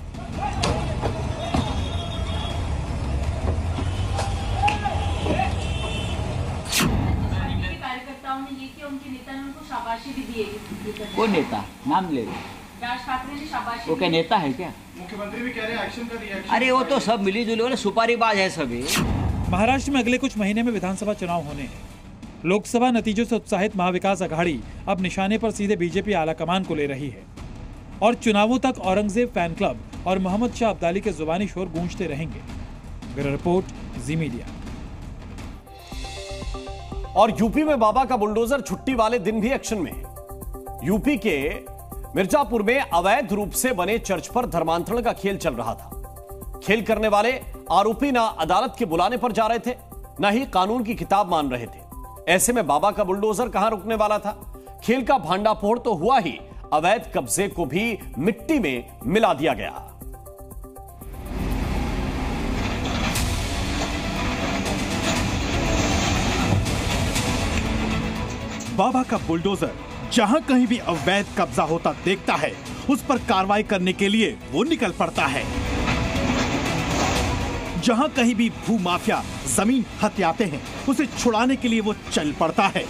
कौन नेता नाम ले राज ठाकरे ने शाबाशी वो क्या नेता है क्या? मुख्यमंत्री भी कह रहे हैं एक्शन का रिएक्शन। अरे वो तो सब मिली जुली वाले सुपारीबाज है सभी। महाराष्ट्र में अगले कुछ महीने में विधानसभा चुनाव होने हैं। लोकसभा नतीजों से उत्साहित महाविकास अघाड़ी अब निशाने पर सीधे बीजेपी आलाकमान को ले रही है और चुनावों तक औरंगजेब फैन क्लब और मोहम्मद शाह अब्दाली के जुबानी शोर गूंजते रहेंगे। Bureau report, Zee media. और यूपी में बाबा का बुलडोजर छुट्टी वाले दिन भी एक्शन में। यूपी के मिर्जापुर में अवैध रूप से बने चर्च पर धर्मांतरण का खेल चल रहा था। खेल करने वाले आरोपी ना अदालत के बुलाने पर जा रहे थे, ना ही कानून की किताब मान रहे थे। ऐसे में बाबा का बुलडोजर कहां रुकने वाला था? खेल का भांडाफोड़ तो हुआ ही, अवैध कब्जे को भी मिट्टी में मिला दिया गया। बाबा का बुलडोजर जहां कहीं भी अवैध कब्जा होता देखता है उस पर कार्रवाई करने के लिए वो निकल पड़ता है। जहां कहीं भी भू माफिया जमीन हथियाते हैं उसे छुड़ाने के लिए वो चल पड़ता है।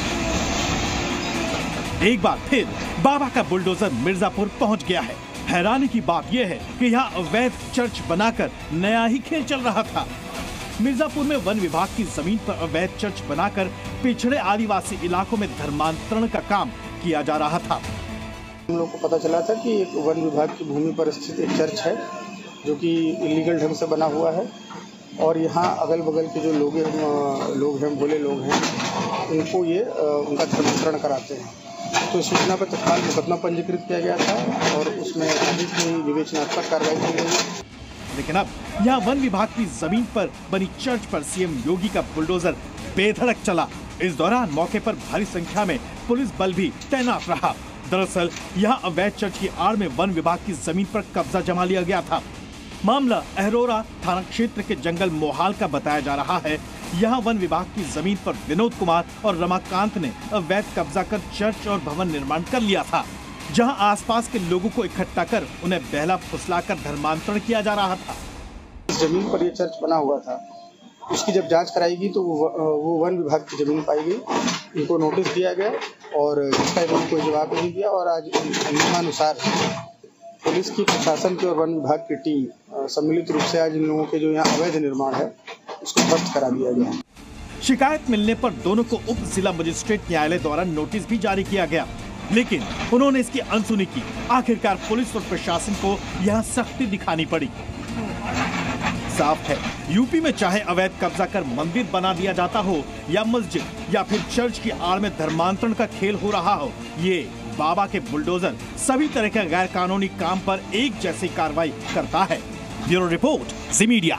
एक बार फिर बाबा का बुलडोजर मिर्जापुर पहुंच गया है। हैरानी की बात यह है कि यहाँ अवैध चर्च बनाकर नया ही खेल चल रहा था। मिर्जापुर में वन विभाग की जमीन पर अवैध चर्च बनाकर पिछड़े आदिवासी इलाकों में धर्मांतरण का काम किया जा रहा था। हम लोग को पता चला था कि एक वन विभाग की भूमि पर स्थित एक चर्च है जो कि इलीगल ढंग से बना हुआ है और यहाँ अगल बगल के जो लोग हैं भोले लोग हैं उनको ये उनका धर्मांतरण कराते हैं। तो इस सूचना पर तत्काल मुकदमा पंजीकृत किया गया था और उसमें अधिक ही विवेचनात्मक कार्रवाई की गई। लेकिन अब यहाँ वन विभाग की जमीन पर बनी चर्च पर सीएम योगी का बुलडोजर बेधड़क चला। इस दौरान मौके पर भारी संख्या में पुलिस बल भी तैनात रहा। दरअसल यहाँ अवैध चर्च की आड़ में वन विभाग की जमीन पर कब्जा जमा लिया गया था। मामला अहरोरा थाना क्षेत्र के जंगल मोहाल का बताया जा रहा है। यहाँ वन विभाग की जमीन पर विनोद कुमार और रमाकांत ने अवैध कब्जा कर चर्च और भवन निर्माण कर लिया था, जहां आसपास के लोगों को इकट्ठा कर उन्हें बहला फुसलाकर धर्मांतरण किया जा रहा था। इस जमीन पर ये चर्च बना हुआ था, उसकी जब जांच कराई गई तो वो वन विभाग की जमीन पाई गई। इनको नोटिस दिया गया और जिसका इन्होंने कोई जवाब नहीं दिया और आज नियमानुसार पुलिस की, प्रशासन की और वन विभाग की टीम सम्मिलित रूप से आज इन लोगों के जो यहाँ अवैध निर्माण है उसको ध्वस्त करा दिया गया। शिकायत मिलने पर दोनों को उप जिला मजिस्ट्रेट न्यायालय द्वारा नोटिस भी जारी किया गया, लेकिन उन्होंने इसकी अनसुनी की। आखिरकार पुलिस और प्रशासन को यहाँ सख्ती दिखानी पड़ी। साफ है, यूपी में चाहे अवैध कब्जा कर मंदिर बना दिया जाता हो या मस्जिद या फिर चर्च की आड़ में धर्मांतरण का खेल हो रहा हो, ये बाबा के बुलडोजर सभी तरह के गैर कानूनी काम पर एक जैसी कार्रवाई करता है। Bureau report, Zee media.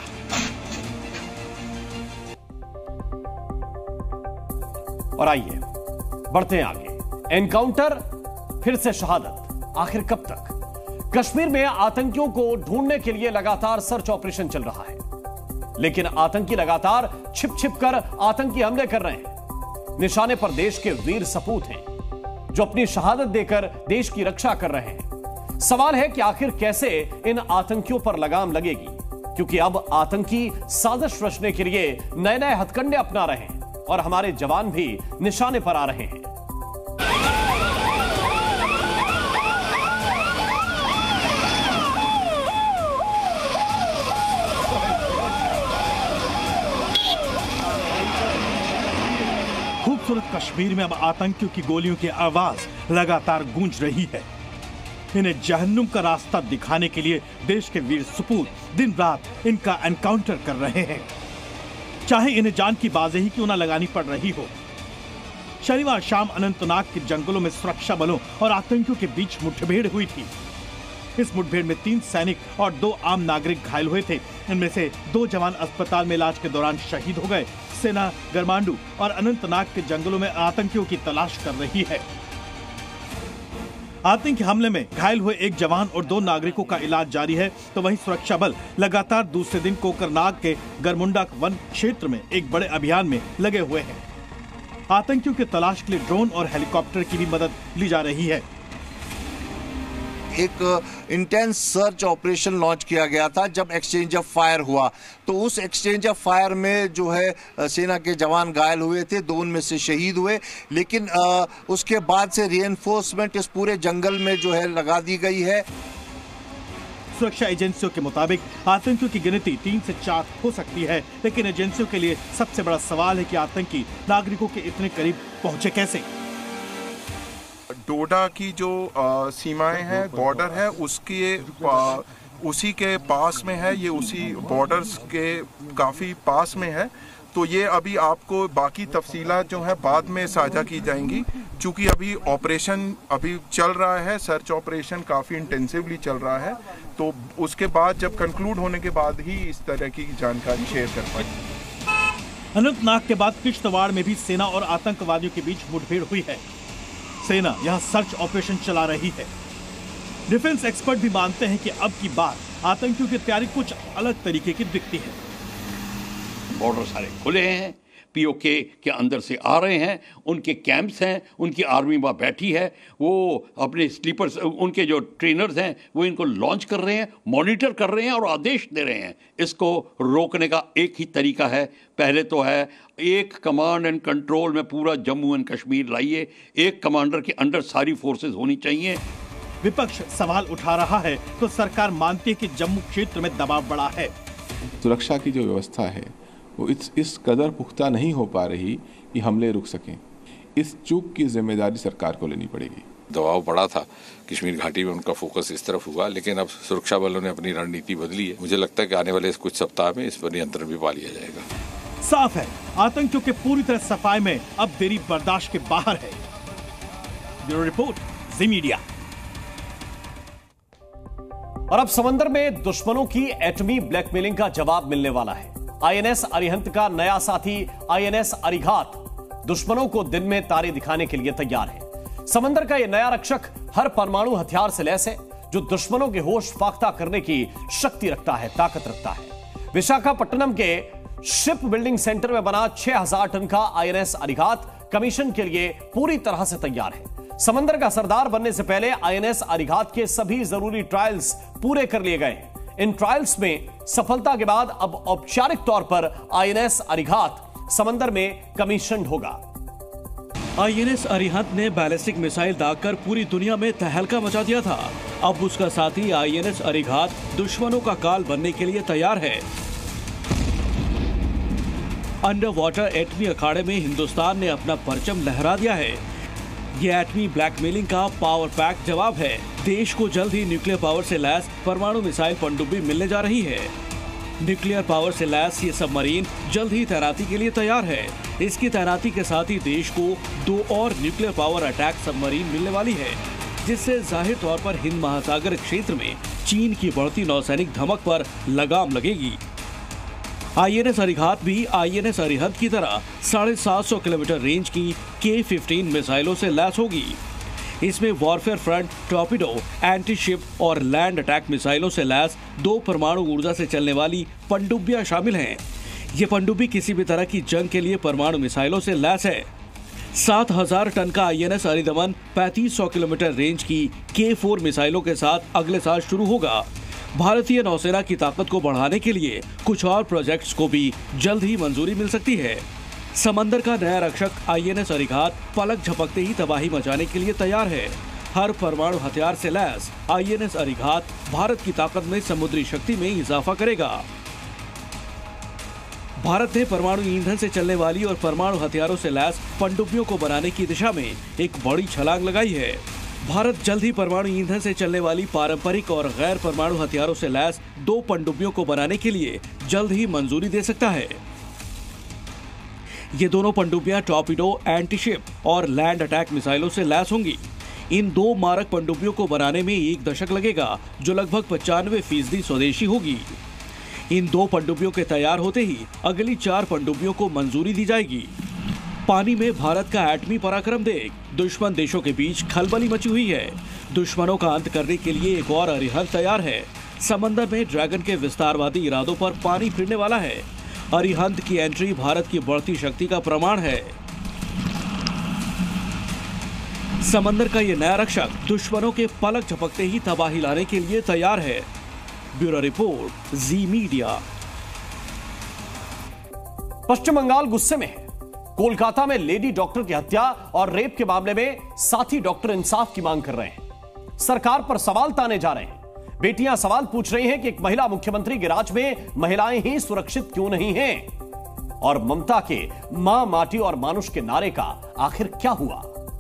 और आइए बढ़ते हैं आगे। एनकाउंटर फिर से शहादत। आखिर कब तक? कश्मीर में आतंकियों को ढूंढने के लिए लगातार सर्च ऑपरेशन चल रहा है, लेकिन आतंकी लगातार छिप छिप कर आतंकी हमले कर रहे हैं। निशाने पर देश के वीर सपूत हैं जो अपनी शहादत देकर देश की रक्षा कर रहे हैं। सवाल है कि आखिर कैसे इन आतंकियों पर लगाम लगेगी, क्योंकि अब आतंकी साजिश रचने के लिए नए नए हथकंडे अपना रहे हैं और हमारे जवान भी निशाने पर आ रहे हैं। खूबसूरत कश्मीर में अब आतंकियों की गोलियों की आवाज लगातार गूंज रही है। इन्हें जहन्नुम का रास्ता दिखाने के लिए देश के वीर सपूत दिन रात इनका एनकाउंटर कर रहे हैं, चाहे इन्हें जान की बाज़ेही क्यों न लगानी पड़ रही हो। शनिवार शाम अनंतनाग के जंगलों में सुरक्षा बलों और आतंकियों के बीच मुठभेड़ हुई थी। इस मुठभेड़ में 3 सैनिक और 2 आम नागरिक घायल हुए थे। इनमें से 2 जवान अस्पताल में इलाज के दौरान शहीद हो गए। सेना गरमांडू और अनंतनाग के जंगलों में आतंकियों की तलाश कर रही है। आतंकी हमले में घायल हुए 1 जवान और 2 नागरिकों का इलाज जारी है, तो वहीं सुरक्षा बल लगातार दूसरे दिन कोकरनाग के गरमुंडा वन क्षेत्र में एक बड़े अभियान में लगे हुए हैं। आतंकियों की तलाश के लिए ड्रोन और हेलीकॉप्टर की भी मदद ली जा रही है। एक इंटेंस सर्च ऑपरेशन लॉन्च किया गया था जब एक्सचेंज ऑफ फायर हुआ, तो उस एक्सचेंज ऑफ फायर में जो है सेना के जवान घायल हुए थे, 2 उनमें से शहीद हुए। लेकिन उसके बाद से रीइंफोर्समेंट इस पूरे जंगल में जो है लगा दी गई है। सुरक्षा एजेंसियों के मुताबिक आतंकियों की गिनती 3 से 4 हो सकती है, लेकिन एजेंसियों के लिए सबसे बड़ा सवाल है कि आतंकी नागरिकों के इतने करीब पहुंचे कैसे। डोडा की जो सीमाएं हैं, बॉर्डर है, उसी के पास में है, ये उसी बॉर्डर्स के काफ़ी पास में है। तो ये अभी आपको बाकी तफसीलात जो है बाद में साझा की जाएंगी, क्योंकि अभी ऑपरेशन अभी चल रहा है, सर्च ऑपरेशन काफ़ी इंटेंसिवली चल रहा है। तो उसके बाद जब कंक्लूड होने के बाद ही इस तरह की जानकारी शेयर कर पाएंगे। अनंतनाग के बाद किश्तवाड़ में भी सेना और आतंकवादियों के बीच मुठभेड़ हुई है। सेना यहां सर्च ऑपरेशन चला रही है। डिफेंस एक्सपर्ट भी मानते हैं कि अब की बार आतंकियों की तैयारी कुछ अलग तरीके की दिखती है। बॉर्डर सारे खुले हैं, पीओके के अंदर से आ रहे हैं, उनके कैंप्स हैं, उनकी आर्मी वहाँ बैठी है, वो अपने स्लीपर्स, उनके जो ट्रेनर्स हैं वो इनको लॉन्च कर रहे हैं, मॉनिटर कर रहे हैं और आदेश दे रहे हैं। इसको रोकने का एक ही तरीका है, पहले तो है एक कमांड एंड कंट्रोल में पूरा जम्मू एंड कश्मीर लाइए, एक कमांडर के अंडर सारी फोर्सेज होनी चाहिए। विपक्ष सवाल उठा रहा है तो सरकार मानती है कि जम्मू क्षेत्र में दबाव बढ़ा है। सुरक्षा की जो व्यवस्था है वो इस कदर पुख्ता नहीं हो पा रही कि हमले रुक सकें। इस चूक की जिम्मेदारी सरकार को लेनी पड़ेगी। दबाव बढ़ा था, कश्मीर घाटी में उनका फोकस इस तरफ हुआ, लेकिन अब सुरक्षा बलों ने अपनी रणनीति बदली है। मुझे लगता है कि आने वाले कुछ सप्ताह में इस पर नियंत्रण भी पा लिया जाएगा। साफ है आतंकियों के पूरी तरह सफाई में अब देरी बर्दाश्त के बाहर है। Bureau report, Zee media. और अब समंदर में दुश्मनों की एटमी ब्लैकमेलिंग का जवाब मिलने वाला है। आईएनएस अरिहंत का नया साथी आईएनएस अरिघात दुश्मनों को दिन में तारे दिखाने के लिए तैयार है। समंदर का यह नया रक्षक हर परमाणु हथियार से लैस है, जो दुश्मनों के होश फाख्ता करने की शक्ति रखता है, ताकत रखता है। विशाखापट्टनम के शिप बिल्डिंग सेंटर में बना 6000 टन का आईएनएस अरिघात कमीशन के लिए पूरी तरह से तैयार है। समंदर का सरदार बनने से पहले आईएनएस अरिघात के सभी जरूरी ट्रायल्स पूरे कर लिए गए हैं। इन ट्रायल्स में सफलता के बाद अब औपचारिक तौर पर आईएनएस अरिघात समंदर में कमीशन होगा। आईएनएस अरिहंत ने बैलिस्टिक मिसाइल दागकर पूरी दुनिया में तहलका मचा दिया था। अब उसका साथी आईएनएस अरिघात दुश्मनों का काल बनने के लिए तैयार है। अंडर वाटर एटमी अखाड़े में हिंदुस्तान ने अपना परचम लहरा दिया है। ये एटमी ब्लैकमेलिंग का पावर पैक जवाब है। देश को जल्द ही न्यूक्लियर पावर से लैस परमाणु मिसाइल पनडुब्बी मिलने जा रही है। न्यूक्लियर पावर से लैस ये सबमरीन जल्द ही तैनाती के लिए तैयार है। इसकी तैनाती के साथ ही देश को 2 और न्यूक्लियर पावर अटैक सबमरीन मिलने वाली है, जिससे जाहिर तौर पर हिंद महासागर क्षेत्र में चीन की बढ़ती नौसैनिक धमक पर लगाम लगेगी। आईएनएस अरिघात भी आईएनएस अरिहंत की तरह 750 किलोमीटर रेंज की K-15 मिसाइलों से लैस होगी। इसमें warfare front, torpedo, anti ship और लैंड अटैक मिसाइलों से लैस 2 परमाणु ऊर्जा से चलने वाली पनडुब्बियां शामिल हैं। ये पनडुब्बी किसी भी तरह की जंग के लिए परमाणु मिसाइलों से लैस है। 7000 टन का INS अरिदमन 3500 किलोमीटर रेंज की K4 मिसाइलों के साथ अगले साल शुरू होगा। भारतीय नौसेना की ताकत को बढ़ाने के लिए कुछ और प्रोजेक्ट्स को भी जल्द ही मंजूरी मिल सकती है। समंदर का नया रक्षक INS अरिघात पलक झपकते ही तबाही मचाने के लिए तैयार है। हर परमाणु हथियार से लैस INS अरिघात भारत की ताकत में समुद्री शक्ति में इजाफा करेगा। भारत ने परमाणु ईंधन से चलने वाली और परमाणु हथियारों से लैस पनडुब्बियों को बनाने की दिशा में एक बड़ी छलांग लगाई है। भारत जल्द ही परमाणु ईंधन से चलने वाली पारंपरिक और गैर परमाणु हथियारों से लैस 2 पनडुब्बियों को बनाने के लिए जल्द ही मंजूरी दे सकता है। ये दोनों पनडुब्बियां टॉर्पीडो, एंटी शिप और लैंड अटैक मिसाइलों से लैस होंगी। इन 2 मारक पनडुब्बियों को बनाने में 1 दशक लगेगा, जो लगभग 95% स्वदेशी होगी। इन 2 पनडुब्बियों के तैयार होते ही अगली 4 पनडुब्बियों को मंजूरी दी जाएगी। पानी में भारत का एटमी पराक्रम देख दुश्मन देशों के बीच खलबली मची हुई है। दुश्मनों का अंत करने के लिए एक और अरिहंत तैयार है। समंदर में ड्रैगन के विस्तारवादी इरादों पर पानी फिरने वाला है। अरिहंत की एंट्री भारत की बढ़ती शक्ति का प्रमाण है। समंदर का ये नया रक्षक दुश्मनों के पलक झपकते ही तबाही लाने के लिए तैयार है। Bureau report, Zee media. Paschim Bengal गुस्से में है। कोलकाता में लेडी डॉक्टर की हत्या और रेप के मामले में साथी डॉक्टर इंसाफ की मांग कर रहे हैं। सरकार पर सवाल ताने जा रहे हैं। बेटियां सवाल पूछ रही हैं कि एक महिला मुख्यमंत्री के राज में महिलाएं ही सुरक्षित क्यों नहीं हैं? और ममता के मां, माटी और मानुष के नारे का आखिर क्या हुआ?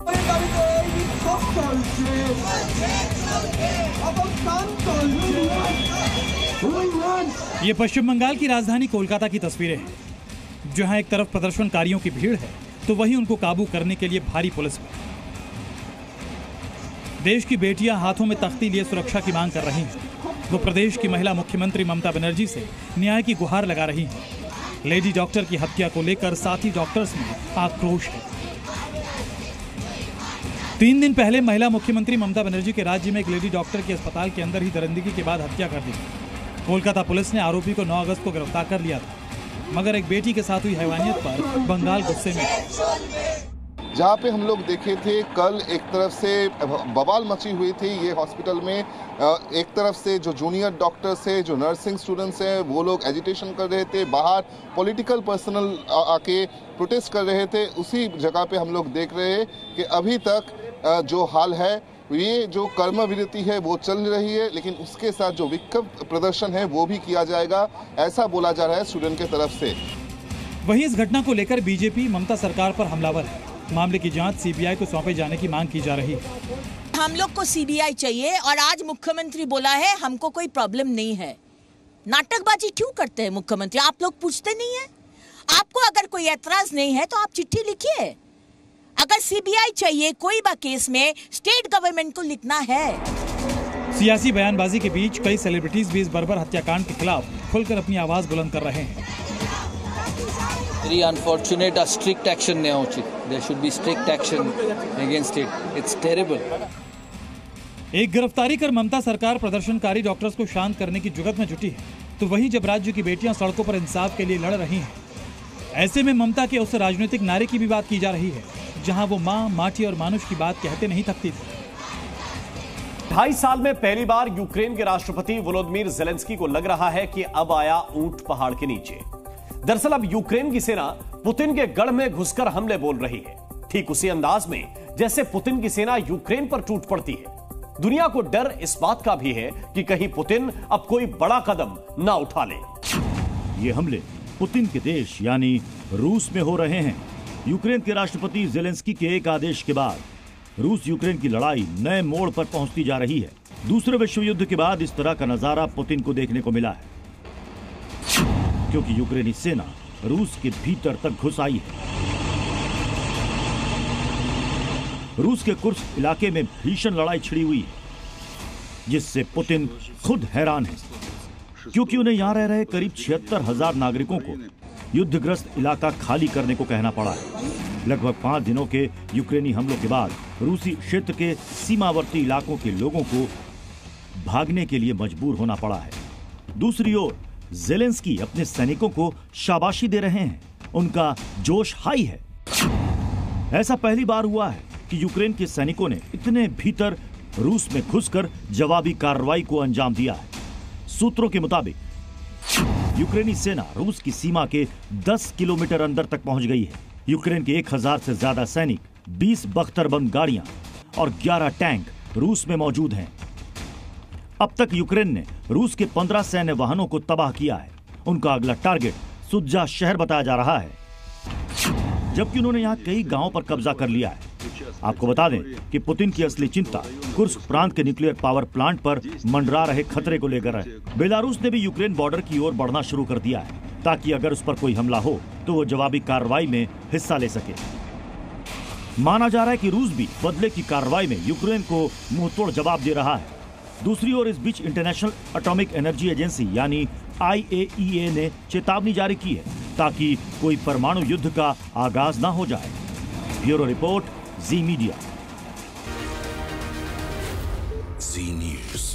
ये पश्चिम बंगाल की राजधानी कोलकाता की तस्वीरें हैं, जहां एक तरफ प्रदर्शनकारियों की भीड़ है तो वहीं उनको काबू करने के लिए भारी पुलिस बल। देश की बेटियां हाथों में तख्ती लिए सुरक्षा की मांग कर रही हैं। वो प्रदेश की महिला मुख्यमंत्री ममता बनर्जी से न्याय की गुहार लगा रही हैं। लेडी डॉक्टर की हत्या को लेकर साथी डॉक्टर्स में आक्रोश है। 3 दिन पहले महिला मुख्यमंत्री ममता बनर्जी के राज्य में एक लेडी डॉक्टर की अस्पताल के अंदर ही दरिंदगी के बाद हत्या कर दी। कोलकाता पुलिस ने आरोपी को 9 अगस्त को गिरफ्तार कर लिया था, मगर एक बेटी के साथ हुई हैवानियत पर बंगाल गुस्से में है। जहाँ पे हम लोग देखे थे कल, एक तरफ से बवाल मची हुई थी ये हॉस्पिटल में। एक तरफ से जो जूनियर डॉक्टर्स है, जो नर्सिंग स्टूडेंट्स हैं, वो लोग एजिटेशन कर रहे थे। बाहर पॉलिटिकल पर्सनल आके प्रोटेस्ट कर रहे थे। उसी जगह पे हम लोग देख रहे हैं कि अभी तक जो हाल है, ये जो कर्मविरति है वो चल रही है, लेकिन उसके साथ जो विक्षोभ प्रदर्शन है वो भी किया जाएगा, ऐसा बोला जा रहा है स्टूडेंट के तरफ से। वहीं इस घटना को लेकर बीजेपी ममता सरकार पर हमलावर है। मामले की जांच सीबीआई को सौंपे जाने की मांग की जा रही है। हम लोग को सीबीआई चाहिए और आज मुख्यमंत्री बोला है हमको कोई प्रॉब्लम नहीं है। नाटकबाजी क्यों करते हैं मुख्यमंत्री? आप लोग पूछते नहीं है? आपको अगर कोई एतराज नहीं है तो आप चिट्ठी लिखिए। अगर सीबीआई चाहिए कोई बा केस में, स्टेट गवर्नमेंट को लिखना है। सियासी बयानबाजी के बीच कई सेलिब्रिटीज भी इस बर्बर हत्याकांड के खिलाफ खुलकर अपनी आवाज बुलंद कर रहे हैं। Very unfortunate, a strict action नेওয়া उचित। There should be strict action against it. It's terrible. एक गिरफ्तारी कर ममता सरकार प्रदर्शनकारी डॉक्टर्स को शांत करने की जुगत में जुटी है, तो वहीं जब राज्य की बेटियां सड़कों पर इंसाफ के लिए लड़ रही हैं, ऐसे में ममता के उस राजनीतिक नारे की भी बात की जा रही है, जहां वो मां, माटी और मानुष की बात कहते नहीं थकती थी। 2.5 साल में पहली बार यूक्रेन के राष्ट्रपति वोलोदिमीर ज़ेलेंस्की को लग रहा है कि अब आया ऊंट पहाड़ के नीचे। दरअसल अब यूक्रेन की सेना पुतिन के गढ़ में घुसकर हमले बोल रही है, ठीक उसी अंदाज में जैसे पुतिन की सेना यूक्रेन पर टूट पड़ती है। दुनिया को डर इस बात का भी है कि कहीं पुतिन अब कोई बड़ा कदम ना उठा ले। ये हमले पुतिन के देश यानी रूस में हो रहे हैं। यूक्रेन के राष्ट्रपति ज़ेलेंस्की के एक आदेश के बाद रूस यूक्रेन की लड़ाई नए मोड़ पर पहुंचती जा रही है। दूसरे विश्व युद्ध के बाद इस तरह का नजारा पुतिन को देखने को मिला है, क्योंकि यूक्रेनी सेना रूस के भीतर तक घुस आई है। रूस के कुर्स्क इलाके में भीषण लड़ाई छिड़ी हुई है, जिससे पुतिन खुद हैरान है, क्योंकि उन्हें यहां रह रहे करीब 76,000 नागरिकों को युद्धग्रस्त इलाका खाली करने को कहना पड़ा है। लगभग 5 दिनों के यूक्रेनी हमलों के बाद रूसी क्षेत्र के सीमावर्ती इलाकों के लोगों को भागने के लिए मजबूर होना पड़ा है। दूसरी ओर ज़ेलेंस्की अपने सैनिकों को शाबाशी दे रहे हैं, उनका जोश हाई है। ऐसा पहली बार हुआ है कि यूक्रेन के सैनिकों ने इतने भीतर रूस में घुसकर जवाबी कार्रवाई को अंजाम दिया है। सूत्रों के मुताबिक यूक्रेनी सेना रूस की सीमा के 10 किलोमीटर अंदर तक पहुंच गई है। यूक्रेन के 1000 से ज्यादा सैनिक, 20 बख्तरबंद गाड़ियां और 11 टैंक रूस में मौजूद हैं। अब तक यूक्रेन ने रूस के 15 सैन्य वाहनों को तबाह किया है। उनका अगला टारगेट सुज्जा शहर बताया जा रहा है, जबकि उन्होंने यहां कई गांवों पर कब्जा कर लिया है। आपको बता दें कि पुतिन की असली चिंता कुर्स्क प्रांत के न्यूक्लियर पावर प्लांट पर मंडरा रहे खतरे को लेकर है। बेलारूस ने भी यूक्रेन बॉर्डर की ओर बढ़ना शुरू कर दिया है, ताकि अगर उस पर कोई हमला हो तो वो जवाबी कार्रवाई में हिस्सा ले सके। माना जा रहा है कि रूस भी बदले की कार्रवाई में यूक्रेन को मुंहतोड़ जवाब दे रहा है। दूसरी ओर इस बीच इंटरनेशनल एटॉमिक एनर्जी एजेंसी यानी IAEA ने चेतावनी जारी की है, ताकि कोई परमाणु युद्ध का आगाज ना हो जाए। Bureau report, Zee media. Zee news.